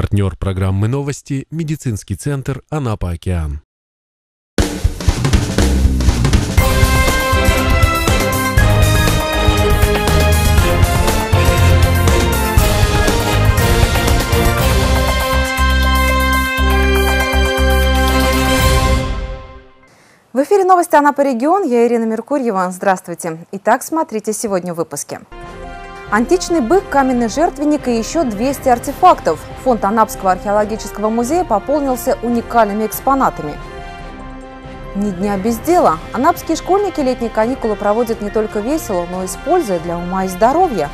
Партнер программы «Новости» – медицинский центр «Анапа-Океан». В эфире новости Анапа-Регион. Я Ирина Меркурьева. Здравствуйте. Итак, смотрите сегодня в выпуске. Античный бык, каменный жертвенник и еще 200 артефактов. Фонд Анапского археологического музея пополнился уникальными экспонатами. Ни дня без дела. Анапские школьники летние каникулы проводят не только весело, но и с пользой для ума и здоровья.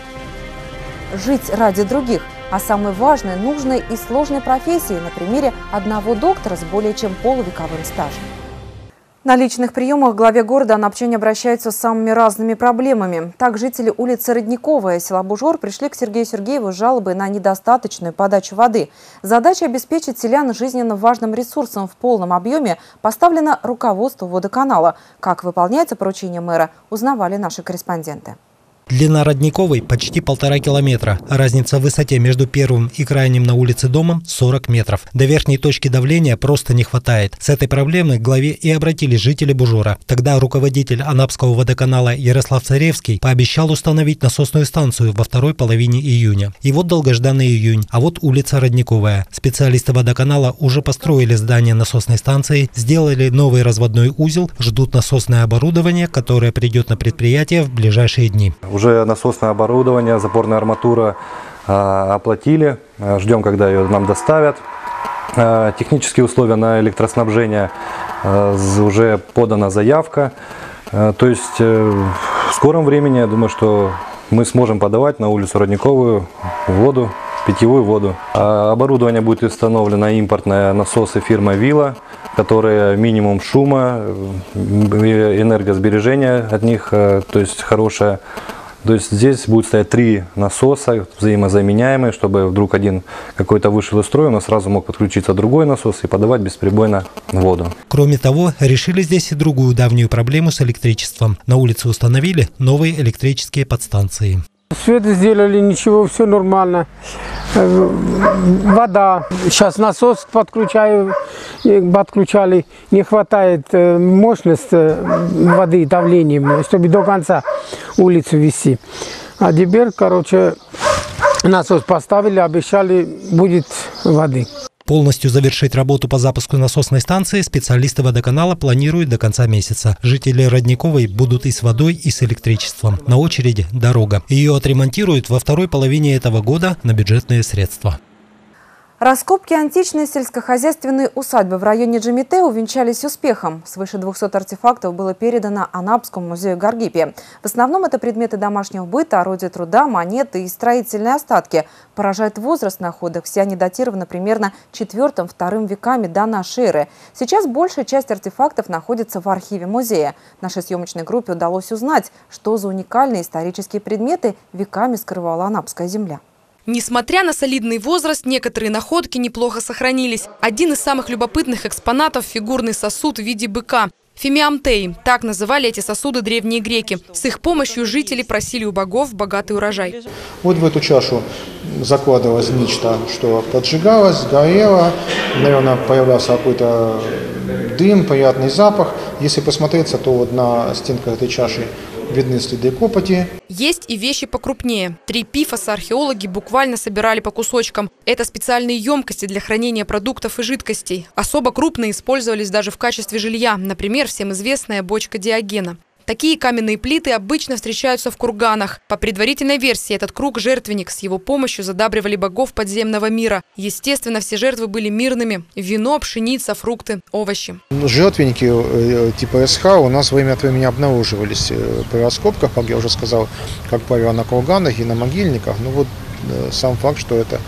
Жить ради других. А самой важной, нужной и сложной профессии на примере одного доктора с более чем полувековым стажем. На личных приемах к главе города анапчане обращаются с самыми разными проблемами. Так, жители улицы Родниковая, села Бужор, пришли к Сергею Сергееву с жалобой на недостаточную подачу воды. Задача обеспечить селян жизненно важным ресурсом в полном объеме поставлена руководству водоканала. Как выполняется поручение мэра, узнавали наши корреспонденты. Длина Родниковой почти 1,5 километра. Разница в высоте между первым и крайним на улице домом 40 метров. До верхней точки давления просто не хватает. С этой проблемой к главе и обратились жители Бужора. Тогда руководитель Анапского водоканала Ярослав Царевский пообещал установить насосную станцию во второй половине июня. И вот долгожданный июнь, а вот улица Родниковая. Специалисты водоканала уже построили здание насосной станции, сделали новый разводной узел, ждут насосное оборудование, которое придет на предприятие в ближайшие дни. Уже насосное оборудование, запорная арматура оплатили. Ждем, когда ее нам доставят. Технические условия на электроснабжение уже подана заявка. То есть в скором времени, я думаю, что мы сможем подавать на улицу Родниковую воду, питьевую воду. Оборудование будет установлено импортное, насосы фирмы Вилла, которые минимум шума, энергосбережения от них, то есть хорошее. То есть здесь будет стоять 3 насоса взаимозаменяемые, чтобы вдруг один какой-то вышел из строя, но сразу мог подключиться другой насос и подавать бесперебойно воду. Кроме того, решили здесь и другую давнюю проблему с электричеством. На улице установили новые электрические подстанции. Все это сделали, ничего, все нормально. Вода. Сейчас насос подключали, не хватает мощности воды, давления, чтобы до конца улицу вести. А теперь, насос поставили, обещали, будет воды. Полностью завершить работу по запуску насосной станции специалисты водоканала планируют до конца месяца. Жители Родниковой будут и с водой, и с электричеством. На очереди дорога. Ее отремонтируют во второй половине этого года на бюджетные средства. Раскопки античной сельскохозяйственной усадьбы в районе Джамите увенчались успехом. Свыше 200 артефактов было передано Анапскому музею Гаргипия. В основном это предметы домашнего быта, орудия труда, монеты и строительные остатки. Поражает возраст находок. Все они датированы примерно 4-2 веками до нашей эры. Сейчас большая часть артефактов находится в архиве музея. Нашей съемочной группе удалось узнать, что за уникальные исторические предметы веками скрывала Анапская земля. Несмотря на солидный возраст, некоторые находки неплохо сохранились. Один из самых любопытных экспонатов – фигурный сосуд в виде быка. Фимиамтеи – так называли эти сосуды древние греки. С их помощью жители просили у богов богатый урожай. Вот в эту чашу закладывалось нечто, что поджигалось, горело, наверное, появлялся какой-то дым, приятный запах. Если посмотреться, то вот на стенках этой чаши видны следы копоти. Есть и вещи покрупнее. 3 пифоса археологи буквально собирали по кусочкам. Это специальные емкости для хранения продуктов и жидкостей. Особо крупные использовались даже в качестве жилья. Например, всем известная бочка Диогена. Такие каменные плиты обычно встречаются в курганах. По предварительной версии, этот круг – жертвенник. С его помощью задабривали богов подземного мира. Естественно, все жертвы были мирными. Вино, пшеница, фрукты, овощи. Жертвенники типа СХ у нас время от времени обнаруживались при раскопках, как я уже сказал, как правило, на курганах и на могильниках. Ну вот сам факт, что это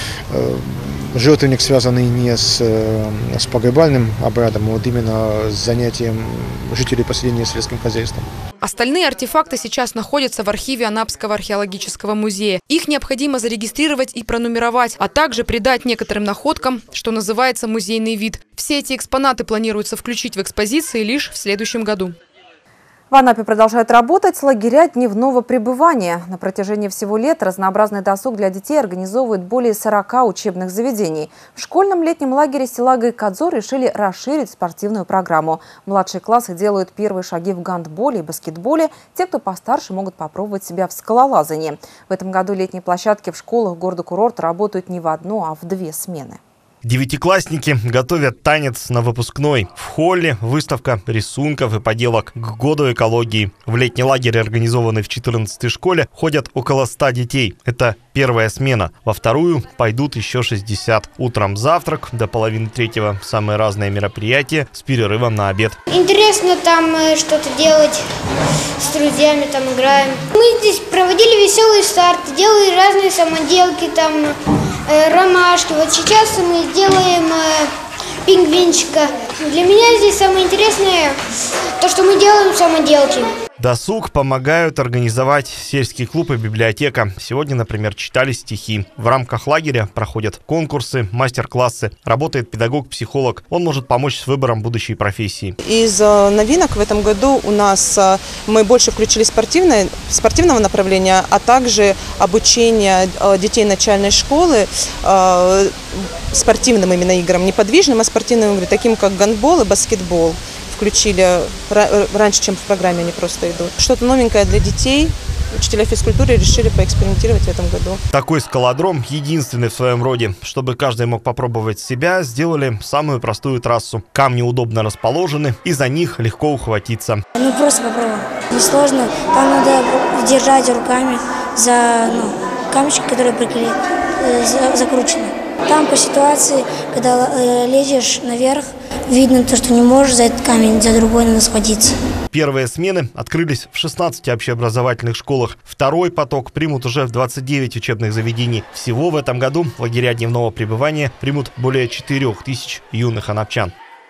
жертвенник, связанный не с погребальным обрядом, а вот именно с занятием жителей поселения сельским хозяйством. Остальные артефакты сейчас находятся в архиве Анапского археологического музея. Их необходимо зарегистрировать и пронумеровать, а также придать некоторым находкам, что называется, музейный вид. Все эти экспонаты планируется включить в экспозиции лишь в следующем году. В Анапе продолжают работать лагеря дневного пребывания. На протяжении всего лета разнообразный досуг для детей организовывают более 40 учебных заведений. В школьном летнем лагере села Гайкадзор решили расширить спортивную программу. Младшие классы делают первые шаги в гандболе и баскетболе. Те, кто постарше, могут попробовать себя в скалолазании. В этом году летние площадки в школах города-курорта работают не в одну, а в 2 смены. Девятиклассники готовят танец на выпускной. В холле выставка рисунков и поделок к году экологии. В летний лагерь, организованный в 14-й школе, ходят около 100 детей. Это первая смена. Во вторую пойдут еще 60. Утром завтрак, до 2:30 самые разные мероприятия с перерывом на обед. Интересно там что-то делать, с друзьями там играем. Мы здесь проводили веселый старт, делали разные самоделки, там ромашки. Вот сейчас мы делаем пингвинчика. Для меня здесь самое интересное то, что мы делаем самоделки. Досуг помогают организовать сельский клуб и библиотека. Сегодня, например, читали стихи. В рамках лагеря проходят конкурсы, мастер-классы. Работает педагог-психолог. Он может помочь с выбором будущей профессии. Из новинок в этом году у нас мы больше включили спортивного направления, а также обучение детей начальной школы спортивным именно играм, не подвижным, а спортивным играм, таким как гандбол и баскетбол. Включили раньше, чем в программе они просто идут. Что-то новенькое для детей. Учителя физкультуры решили поэкспериментировать в этом году. Такой скалодром единственный в своем роде. Чтобы каждый мог попробовать себя, сделали самую простую трассу. Камни удобно расположены, и за них легко ухватиться. Просто попробуем. Несложно. Там надо держать руками за камешки, которые закручены. Там по ситуации, когда лезешь наверх, видно то, что не можешь за этот камень, за другой надо схватиться. Первые смены открылись в 16 общеобразовательных школах. Второй поток примут уже в 29 учебных заведений. Всего в этом году в лагеря дневного пребывания примут более 4000 юных анапчан.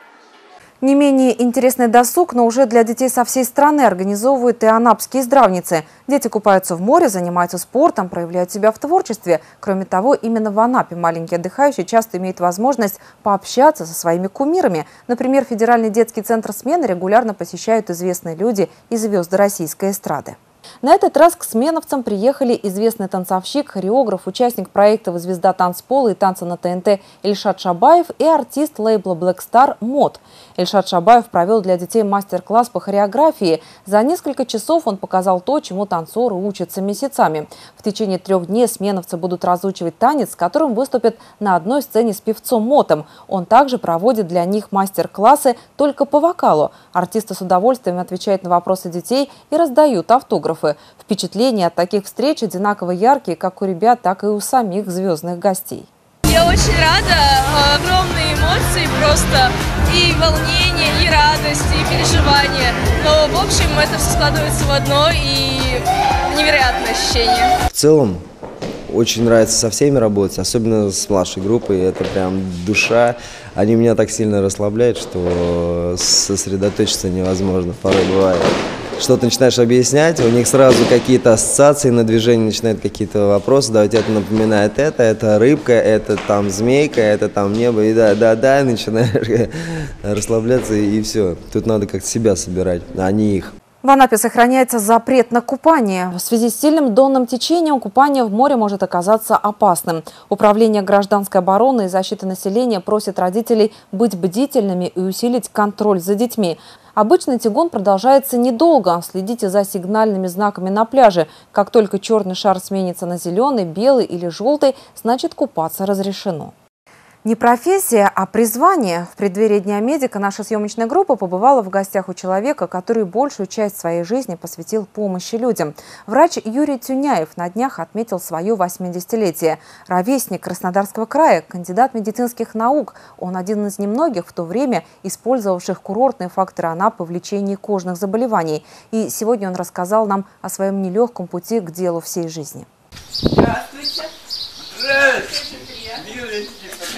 Не менее интересный досуг, но уже для детей со всей страны организовывают и анапские здравницы. Дети купаются в море, занимаются спортом, проявляют себя в творчестве. Кроме того, именно в Анапе маленькие отдыхающие часто имеют возможность пообщаться со своими кумирами. Например, Федеральный детский центр смены регулярно посещают известные люди и звезды российской эстрады. На этот раз к сменовцам приехали известный танцовщик, хореограф, участник проектов «Звезда танцпола» и «Танца на ТНТ» Ильшат Шабаев и артист лейбла Black Star Мод. Ильшат Шабаев провел для детей мастер-класс по хореографии. За несколько часов он показал то, чему танцоры учатся месяцами. В течение 3 дней сменовцы будут разучивать танец, с которым выступят на одной сцене с певцом Мотом. Он также проводит для них мастер-классы только по вокалу. Артисты с удовольствием отвечают на вопросы детей и раздают автографы. Впечатления от таких встреч одинаково яркие как у ребят, так и у самих звездных гостей. Я очень рада, огромные эмоции просто, и волнение, и радость, и переживания. Но в общем это все складывается в одно, и невероятное ощущение. В целом очень нравится со всеми работать, особенно с младшей группой, это прям душа. Они меня так сильно расслабляют, что сосредоточиться невозможно, порой бывает. Что-то начинаешь объяснять, у них сразу какие-то ассоциации на движение, начинают какие-то вопросы, давайте это напоминает это рыбка, это там змейка, это там небо, и да, начинаешь расслабляться, и все. Тут надо как-то себя собирать, а не их. В Анапе сохраняется запрет на купание. В связи с сильным донным течением купание в море может оказаться опасным. Управление гражданской обороны и защиты населения просит родителей быть бдительными и усилить контроль за детьми. Обычно тягун продолжается недолго. Следите за сигнальными знаками на пляже. Как только черный шар сменится на зеленый, белый или желтый, значит купаться разрешено. Не профессия, а призвание. В преддверии Дня медика наша съемочная группа побывала в гостях у человека, который большую часть своей жизни посвятил помощи людям. Врач Юрий Тюняев на днях отметил свое 80-летие. Ровесник Краснодарского края, кандидат медицинских наук. Он один из немногих в то время использовавших курортные факторы Анапы в лечении кожных заболеваний. И сегодня он рассказал нам о своем нелегком пути к делу всей жизни. Здравствуйте.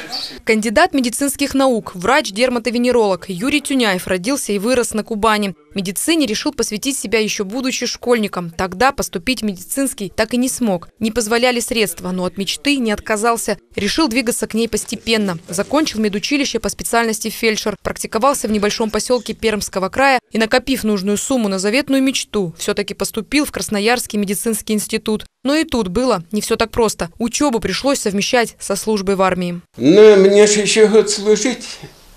Кандидат медицинских наук, врач-дерматовенеролог Юрий Тюняев родился и вырос на Кубани. Медицине решил посвятить себя еще будучи школьником. Тогда поступить в медицинский так и не смог. Не позволяли средства, но от мечты не отказался. Решил двигаться к ней постепенно. Закончил медучилище по специальности фельдшер. Практиковался в небольшом поселке Пермского края и, накопив нужную сумму на заветную мечту, все-таки поступил в Красноярский медицинский институт. Но и тут было не все так просто. Учебу пришлось совмещать со службой в армии. Но мне же еще год служить.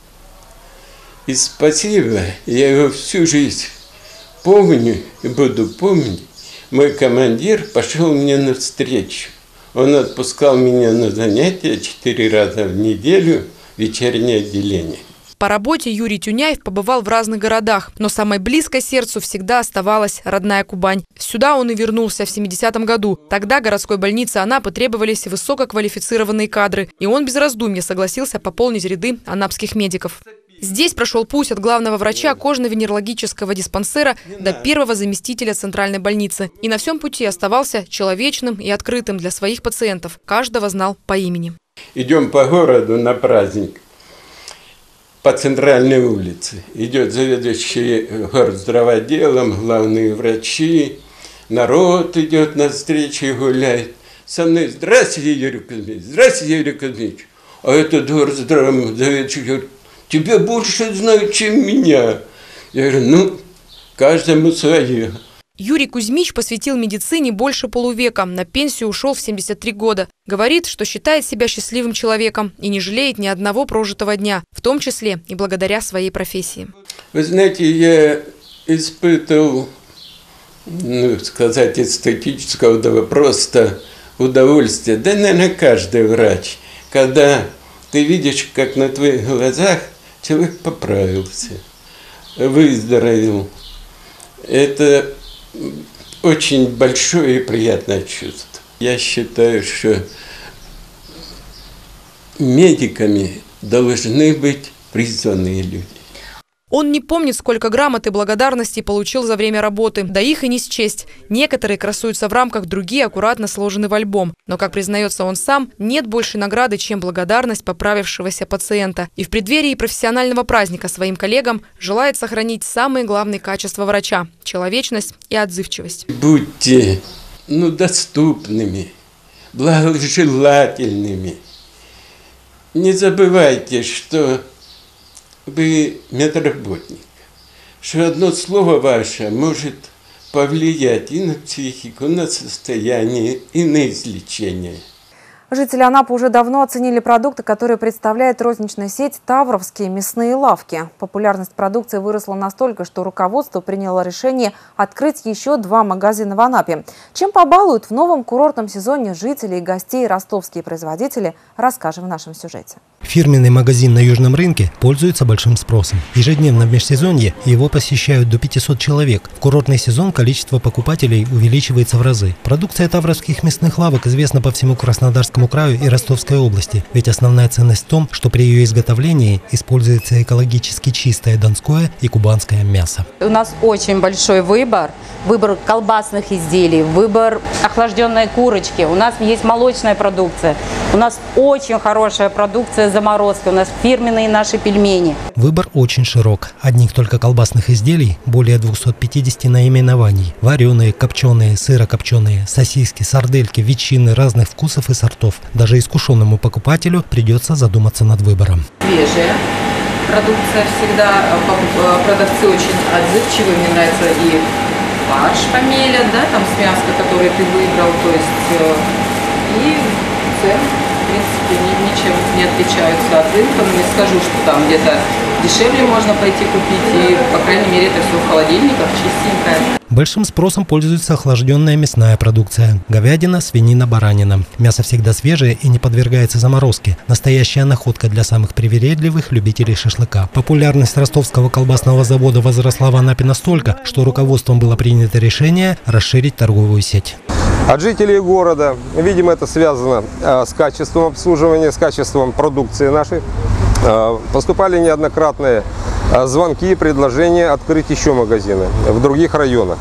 И спасибо, я его всю жизнь помню и буду помнить. Мой командир пошел мне навстречу. Он отпускал меня на занятия 4 раза в неделю, вечернее отделение. По работе Юрий Тюняев побывал в разных городах, но самой близкой сердцу всегда оставалась родная Кубань. Сюда он и вернулся в 70-м году. Тогда городской больнице Анапы требовались высококвалифицированные кадры, и он без раздумья согласился пополнить ряды анапских медиков. Здесь прошел путь от главного врача кожно-венерологического диспансера до первого заместителя центральной больницы. И на всем пути оставался человечным и открытым для своих пациентов. Каждого знал по имени. Идем по городу на праздник. По центральной улице. Идет заведующий горздравоотделом, главные врачи. Народ идет навстречу и гуляет. Со мной: здравствуйте, Юрий Кузьмич, здравствуйте, Юрий Кузьмич. А этот горздравоотделом говорит: тебя больше знают, чем меня. Я говорю: ну, каждому свое. Юрий Кузьмич посвятил медицине больше полувека. На пенсию ушел в 73 года. Говорит, что считает себя счастливым человеком и не жалеет ни одного прожитого дня, в том числе и благодаря своей профессии. Вы знаете, я испытывал, сказать, эстетического просто удовольствие. Да, наверное, каждый врач, когда ты видишь, как на твоих глазах человек поправился, выздоровел. Это очень большое и приятное чувство. Я считаю, что медиками должны быть призванные люди. Он не помнит, сколько грамот и благодарностей получил за время работы. Да их и не счесть. Некоторые красуются в рамках, другие аккуратно сложены в альбом. Но, как признается он сам, нет большей награды, чем благодарность поправившегося пациента. И в преддверии профессионального праздника своим коллегам желает сохранить самые главные качества врача – человечность и отзывчивость. Будьте доступными, благожелательными. Не забывайте, что вы медработник, что одно слово ваше может повлиять и на психику, на состояние, и на излечение. Жители Анапы уже давно оценили продукты, которые представляет розничная сеть «Тавровские мясные лавки». Популярность продукции выросла настолько, что руководство приняло решение открыть еще 2 магазина в Анапе. Чем побалуют в новом курортном сезоне жителей и гостей ростовские производители, расскажем в нашем сюжете. Фирменный магазин на Южном рынке пользуется большим спросом. Ежедневно в межсезонье его посещают до 500 человек. В курортный сезон количество покупателей увеличивается в разы. Продукция тавровских мясных лавок известна по всему Краснодарскому краю и Ростовской области. Ведь основная ценность в том, что при ее изготовлении используется экологически чистое донское и кубанское мясо. У нас очень большой выбор колбасных изделий, выбор охлажденной курочки. У нас есть молочная продукция. У нас очень хорошая продукция заморозки. У нас фирменные наши пельмени. Выбор очень широк. Одних только колбасных изделий более 250 наименований. Вареные, копченые, сырокопченые, сосиски, сардельки, ветчины разных вкусов и сортов. Даже искушенному покупателю придется задуматься над выбором. Свежая продукция всегда. Продавцы очень отзывчивые. Мне нравится и фарш помелят, там с мяска, который ты выбрал. То есть и цены, в принципе, ничем не отличаются от рынка. Но не скажу, что там где-то дешевле можно пойти купить. И, по крайней мере, это все в холодильниках, чистенькое. Большим спросом пользуется охлажденная мясная продукция. Говядина, свинина, баранина. Мясо всегда свежее и не подвергается заморозке. Настоящая находка для самых привередливых любителей шашлыка. Популярность ростовского колбасного завода возросла в Анапе настолько, что руководством было принято решение расширить торговую сеть. От жителей города, видимо, это связано с качеством обслуживания, с качеством продукции нашей. Поступали неоднократные звонки и предложения открыть еще магазины в других районах.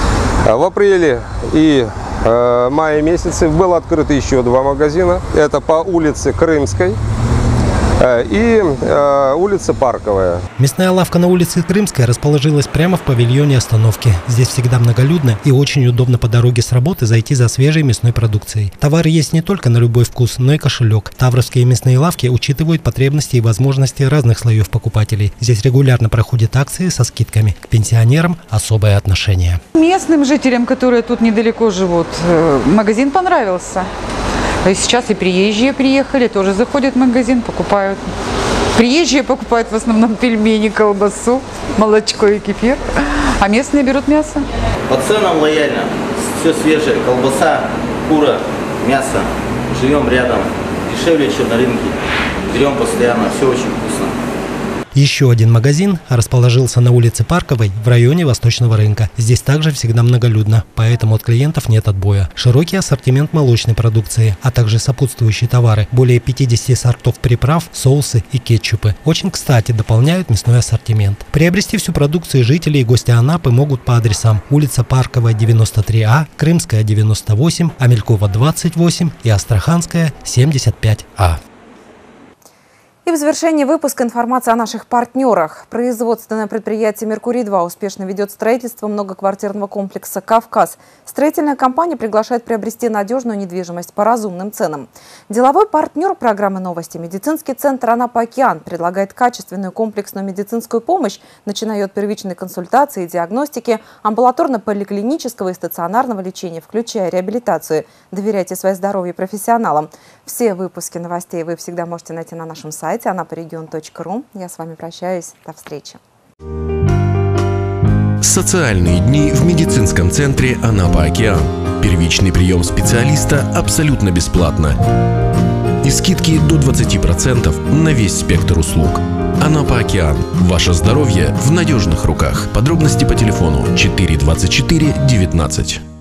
В апреле и мае месяце было открыто еще 2 магазина. Это по улице Крымской и улица Парковая. Мясная лавка на улице Крымская расположилась прямо в павильоне остановки. Здесь всегда многолюдно и очень удобно по дороге с работы зайти за свежей мясной продукцией. Товары есть не только на любой вкус, но и кошелек. Тавровские мясные лавки учитывают потребности и возможности разных слоев покупателей. Здесь регулярно проходят акции со скидками. К пенсионерам особое отношение. Местным жителям, которые тут недалеко живут, магазин понравился. Сейчас и приезжие приехали, тоже заходят в магазин, покупают. Приезжие покупают в основном пельмени, колбасу, молочко и кефир, а местные берут мясо. По ценам лояльно, все свежее, колбаса, кура, мясо. Живем рядом, дешевле, чем на рынке. Берем постоянно, все очень вкусно. Еще один магазин расположился на улице Парковой в районе Восточного рынка. Здесь также всегда многолюдно, поэтому от клиентов нет отбоя. Широкий ассортимент молочной продукции, а также сопутствующие товары. Более 50 сортов приправ, соусы и кетчупы. Очень кстати дополняют мясной ассортимент. Приобрести всю продукцию жители и гости Анапы могут по адресам: улица Парковая, 93А, Крымская, 98, Амелькова, 28 и Астраханская, 75А. И в завершении выпуска информация о наших партнерах. Производственное предприятие «Меркурий-2» успешно ведет строительство многоквартирного комплекса «Кавказ». Строительная компания приглашает приобрести надежную недвижимость по разумным ценам. Деловой партнер программы «Новости» медицинский центр «Анапа-Океан» предлагает качественную комплексную медицинскую помощь, начиная от первичной консультации и диагностики, амбулаторно-поликлинического и стационарного лечения, включая реабилитацию. Доверяйте свое здоровье профессионалам. Все выпуски новостей вы всегда можете найти на нашем сайте anaparegion.ru. Я с вами прощаюсь. До встречи. Социальные дни в медицинском центре «Анапа-Океан». Первичный прием специалиста абсолютно бесплатно. И скидки до 20% на весь спектр услуг. «Анапа-Океан». Ваше здоровье в надежных руках. Подробности по телефону 4 24 19.